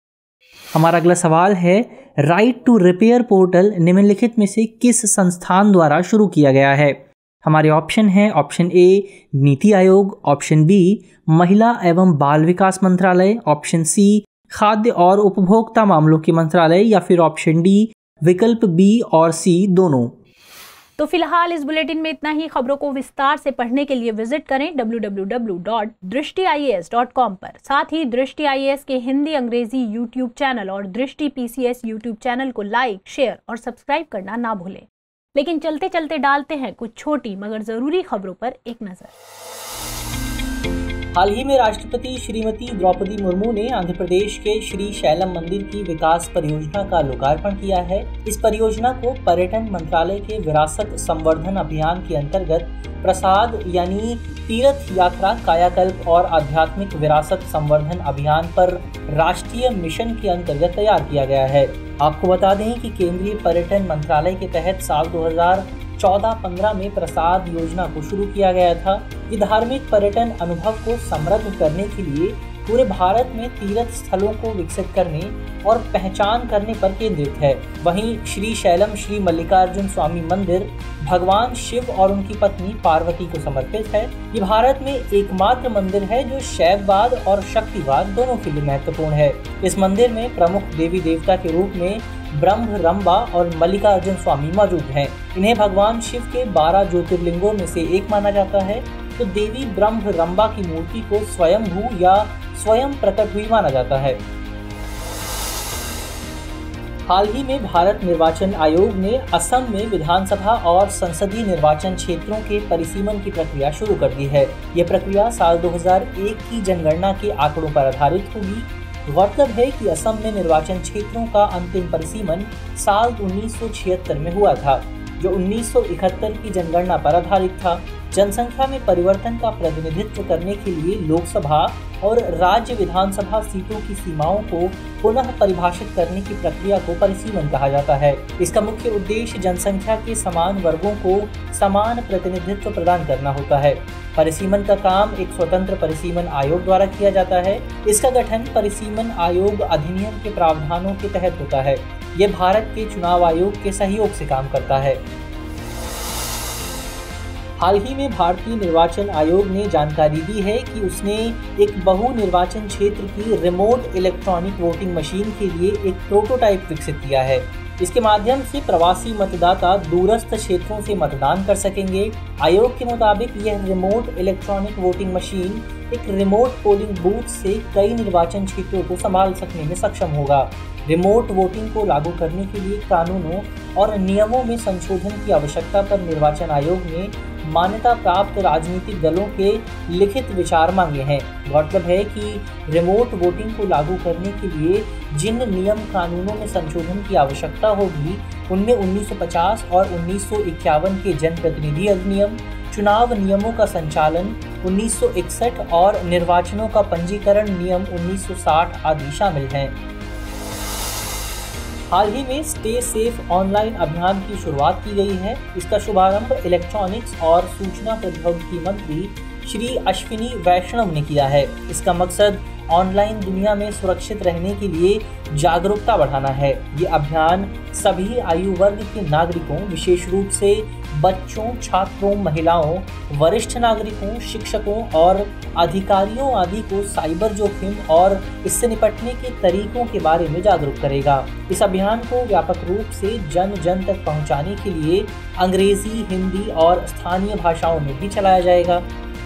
हमारा अगला सवाल है, राइट टू रिपेयर पोर्टल निम्नलिखित में से किस संस्थान द्वारा शुरू किया गया है? हमारे ऑप्शन है option A NITI Aayog, option B महिला एवं बाल विकास मंत्रालय, ऑप्शन सी खाद्य और उपभोक्ता मामलों के मंत्रालय या फिर ऑप्शन डी विकल्प बी और सी दोनों। तो फिलहाल इस बुलेटिन में इतना ही। खबरों को विस्तार से पढ़ने के लिए विजिट करें W W W dot Drishti I A S dot com पर। साथ ही दृष्टि आई ए एस के हिंदी अंग्रेजी यूट्यूब चैनल और Drishti P C S YouTube channel को लाइक, शेयर और सब्सक्राइब करना ना भूलें। लेकिन चलते चलते डालते हैं कुछ छोटी मगर जरूरी खबरों पर एक नजर। हाल ही में राष्ट्रपति श्रीमती द्रौपदी मुर्मू ने आंध्र प्रदेश के श्री शैलम मंदिर की विकास परियोजना का लोकार्पण किया है। इस परियोजना को पर्यटन मंत्रालय के विरासत संवर्धन अभियान के अंतर्गत प्रसाद यानी तीर्थ यात्रा कायाकल्प और आध्यात्मिक विरासत संवर्धन अभियान पर राष्ट्रीय मिशन के अंतर्गत तैयार किया गया है। आपको बता दें कि केंद्रीय पर्यटन मंत्रालय के तहत साल दो हज़ार चौदह पंद्रह में प्रसाद योजना को शुरू किया गया था। ये धार्मिक पर्यटन अनुभव को समृद्ध करने के लिए पूरे भारत में तीर्थ स्थलों को विकसित करने और पहचान करने पर केंद्रित है। वहीं श्री शैलम श्री मल्लिकार्जुन स्वामी मंदिर भगवान शिव और उनकी पत्नी पार्वती को समर्पित है। ये भारत में एकमात्र मंदिर है जो शैववाद और शक्तिवाद दोनों के लिए महत्वपूर्ण है। इस मंदिर में प्रमुख देवी देवता के रूप में ब्रह्म, रंबा और मल्लिकार्जुन स्वामी मौजूद हैं। इन्हें भगवान शिव के बारह ज्योतिर्लिंगों में से एक माना जाता है। तो देवी ब्रह्मरंबा की मूर्ति को स्वयंभू या स्वयं प्रकट हुई माना जाता है। हाल ही में भारत निर्वाचन आयोग ने असम में विधानसभा और संसदीय निर्वाचन क्षेत्रों के परिसीमन की प्रक्रिया शुरू कर दी है। यह प्रक्रिया साल दो हज़ार एक की जनगणना के आंकड़ों पर आधारित होगी। गौरतलब है कि असम में निर्वाचन क्षेत्रों का अंतिम परिसीमन साल उन्नीस सौ छिहत्तर में हुआ था, जो उन्नीस सौ इकहत्तर की जनगणना पर आधारित था। जनसंख्या में परिवर्तन का प्रतिनिधित्व करने के लिए लोकसभा और राज्य विधानसभा सीटों की सीमाओं को पुनः परिभाषित करने की प्रक्रिया को परिसीमन कहा जाता है। इसका मुख्य उद्देश्य जनसंख्या के समान वर्गों को समान प्रतिनिधित्व प्रदान करना होता है। परिसीमन का काम एक स्वतंत्र परिसीमन आयोग द्वारा किया जाता है। इसका गठन परिसीमन आयोग अधिनियम के प्रावधानों के तहत होता है। यह भारत के चुनाव आयोग के सहयोग से काम करता है। हाल ही में भारतीय निर्वाचन आयोग ने जानकारी दी है कि उसने एक बहु निर्वाचन क्षेत्र की रिमोट इलेक्ट्रॉनिक वोटिंग मशीन के लिए एक प्रोटोटाइप विकसित किया है। इसके माध्यम से प्रवासी मतदाता दूरस्थ क्षेत्रों से मतदान कर सकेंगे। आयोग के मुताबिक यह रिमोट इलेक्ट्रॉनिक वोटिंग मशीन एक रिमोट पोलिंग बूथ से कई निर्वाचन क्षेत्रों को संभाल सकने में सक्षम होगा। रिमोट वोटिंग को लागू करने के लिए कानूनों और नियमों में संशोधन की आवश्यकता पर निर्वाचन आयोग ने मान्यता प्राप्त राजनीतिक दलों के लिखित विचार मांगे हैं। गौरतलब है कि रिमोट वोटिंग को लागू करने के लिए जिन नियम कानूनों में संशोधन की आवश्यकता होगी, उनमें उन्नीस सौ पचास और उन्नीस सौ इक्यावन के जनप्रतिनिधि अधिनियम, चुनाव नियमों का संचालन उन्नीस सौ इकसठ और निर्वाचनों का पंजीकरण नियम उन्नीस सौ साठ आदि शामिल हैं। हाल ही में स्टे सेफ ऑनलाइन अभियान की शुरुआत की गई है। इसका शुभारंभ इलेक्ट्रॉनिक्स और सूचना प्रौद्योगिकी मंत्री श्री अश्विनी वैष्णव ने किया है। इसका मकसद ऑनलाइन दुनिया में सुरक्षित रहने के लिए जागरूकता बढ़ाना है। ये अभियान सभी आयु वर्ग के नागरिकों, विशेष रूप से बच्चों, छात्रों, महिलाओं, वरिष्ठ नागरिकों, शिक्षकों और अधिकारियों आदि को साइबर जोखिम और इससे निपटने के तरीकों के बारे में जागरूक करेगा। इस अभियान को व्यापक रूप से जन जन तक पहुंचाने के लिए अंग्रेजी, हिंदी और स्थानीय भाषाओं में भी चलाया जाएगा।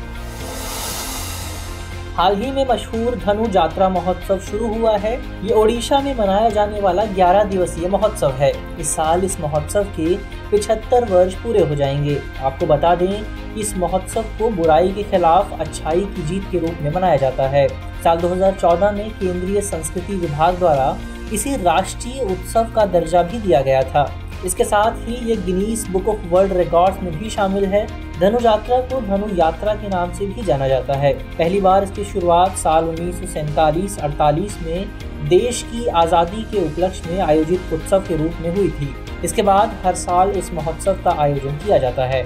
हाल ही में मशहूर धनु जात्रा महोत्सव शुरू हुआ है। ये ओडिशा में मनाया जाने वाला ग्यारह दिवसीय महोत्सव है। इस साल इस महोत्सव के पचहत्तर वर्ष पूरे हो जाएंगे। आपको बता दें कि इस महोत्सव को बुराई के खिलाफ अच्छाई की जीत के रूप में मनाया जाता है। साल दो हज़ार चौदह में केंद्रीय संस्कृति विभाग द्वारा इसे राष्ट्रीय उत्सव का दर्जा भी दिया गया था। इसके साथ ही ये Guinness book of world records में भी शामिल है। धनु यात्रा को धनु यात्रा के नाम से भी जाना जाता है। पहली बार इसकी शुरुआत साल उन्नीस सौ सैंतालीस अड़तालीस में देश की आज़ादी के उपलक्ष्य में आयोजित उत्सव के रूप में हुई थी। इसके बाद हर साल इस महोत्सव का आयोजन किया जाता है।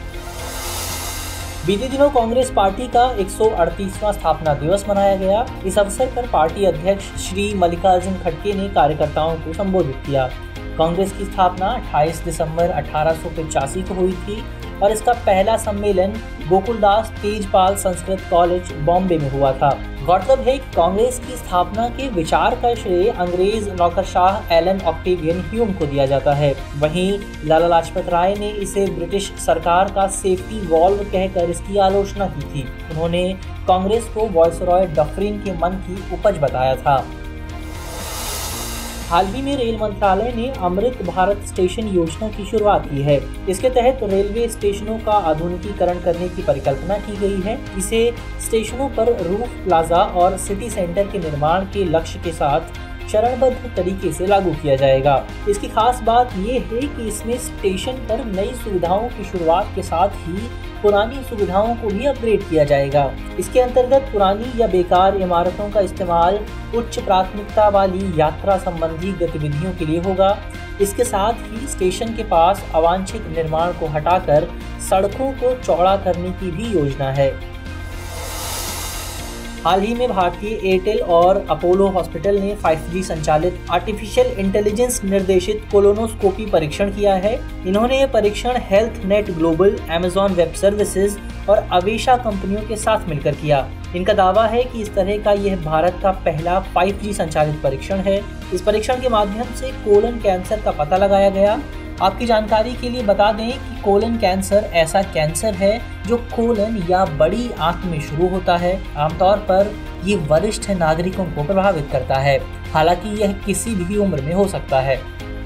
बीते दिनों कांग्रेस पार्टी का एक सौ अड़तीसवां स्थापना दिवस मनाया गया। इस अवसर पर पार्टी अध्यक्ष श्री मल्लिकार्जुन खड़गे ने कार्यकर्ताओं को संबोधित किया। कांग्रेस की स्थापना अट्ठाईस दिसंबर अठारह सौ पचासी को हुई थी और इसका पहला सम्मेलन गोकुलदास तेजपाल संस्कृत कॉलेज बॉम्बे में हुआ था। गौरतलब है कि कांग्रेस की स्थापना के विचार का श्रेय अंग्रेज नौकरशाह एलन ऑक्टेवियन ह्यूम को दिया जाता है। वहीं लाला लाजपत राय ने इसे ब्रिटिश सरकार का सेफ्टी वॉल्व कहकर इसकी आलोचना की थी। उन्होंने कांग्रेस को वायसरॉय डफरिन के मन की उपज बताया था। हाल ही में रेल मंत्रालय ने अमृत भारत स्टेशन योजना की शुरुआत की है। इसके तहत रेलवे स्टेशनों का आधुनिकीकरण करने की परिकल्पना की गई है। इसे स्टेशनों पर रूफ प्लाजा और सिटी सेंटर के निर्माण के लक्ष्य के साथ चरणबद्ध तरीके से लागू किया जाएगा। इसकी खास बात ये है कि इसमें स्टेशन पर नई सुविधाओं की शुरुआत के साथ ही पुरानी सुविधाओं को भी अपग्रेड किया जाएगा। इसके अंतर्गत पुरानी या बेकार इमारतों का इस्तेमाल उच्च प्राथमिकता वाली यात्रा संबंधी गतिविधियों के लिए होगा। इसके साथ ही स्टेशन के पास अवांछित निर्माण को हटाकर सड़कों को चौड़ा करने की भी योजना है। हाल ही में भारतीय एयरटेल और अपोलो हॉस्पिटल ने फाइव जी संचालित आर्टिफिशियल इंटेलिजेंस निर्देशित कोलोनोस्कोपी परीक्षण किया है। इन्होंने ये परीक्षण health net global, Amazon web services और अवेशा कंपनियों के साथ मिलकर किया। इनका दावा है कि इस तरह का यह भारत का पहला फाइव जी संचालित परीक्षण है। इस परीक्षण के माध्यम से कोलन कैंसर का पता लगाया गया। आपकी जानकारी के लिए बता दें कि कोलन कैंसर ऐसा कैंसर है जो कोलन या बड़ी आंत में शुरू होता है। आमतौर पर ये वरिष्ठ नागरिकों को प्रभावित करता है, हालांकि यह किसी भी उम्र में हो सकता है।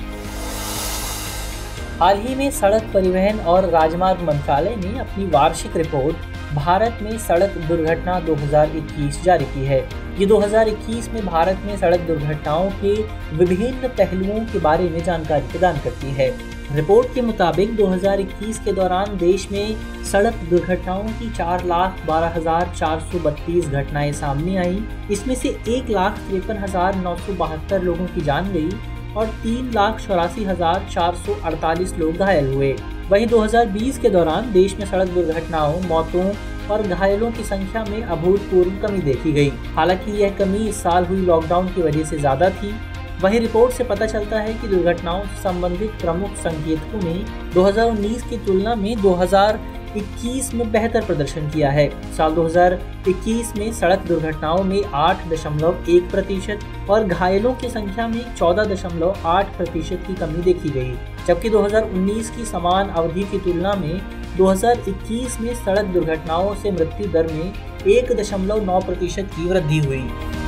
हाल ही में सड़क परिवहन और राजमार्ग मंत्रालय ने अपनी वार्षिक रिपोर्ट भारत में सड़क दुर्घटना दो हज़ार इक्कीस जारी की है। ये दो हज़ार इक्कीस में भारत में सड़क दुर्घटनाओं के विभिन्न पहलुओं के बारे में जानकारी प्रदान करती है। रिपोर्ट के मुताबिक दो हज़ार इक्कीस के दौरान देश में सड़क दुर्घटनाओं की चार लाख बारह हजार चार सौ बत्तीस घटनाएं सामने आई। इसमें से एक लाख तिरपन हजार नौ सौ बहत्तर लोगों की जान गई और तीन लाख चौरासी हजार चार सौ अड़तालीस लोग घायल हुए। वहीं दो हज़ार बीस के दौरान देश में सड़क दुर्घटनाओं, मौतों और घायलों की संख्या में अभूतपूर्व कमी देखी गई। हालांकि यह कमी इस साल हुई लॉकडाउन की वजह से ज्यादा थी। वहीं रिपोर्ट से पता चलता है कि दुर्घटनाओं से संबंधित प्रमुख संकेतकों ने दो हज़ार उन्नीस की तुलना में दो हज़ार इक्कीस में बेहतर प्रदर्शन किया है। साल दो हज़ार इक्कीस में सड़क दुर्घटनाओं में आठ दशमलव एक प्रतिशत और घायलों की संख्या में चौदह दशमलव आठ प्रतिशत की कमी देखी गई, जबकि दो हज़ार उन्नीस की समान अवधि की तुलना में दो हज़ार इक्कीस में सड़क दुर्घटनाओं से मृत्यु दर में एक दशमलव नौ प्रतिशत की वृद्धि हुई।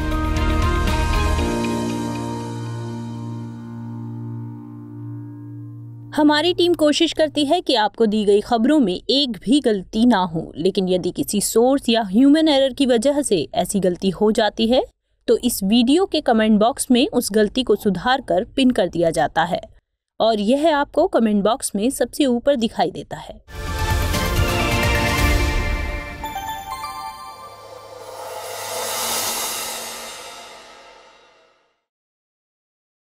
हमारी टीम कोशिश करती है कि आपको दी गई खबरों में एक भी गलती ना हो, लेकिन यदि किसी सोर्स या ह्यूमन एरर की वजह से ऐसी गलती हो जाती है तो इस वीडियो के कमेंट बॉक्स में उस गलती को सुधार कर पिन कर दिया जाता है और यह आपको कमेंट बॉक्स में सबसे ऊपर दिखाई देता है।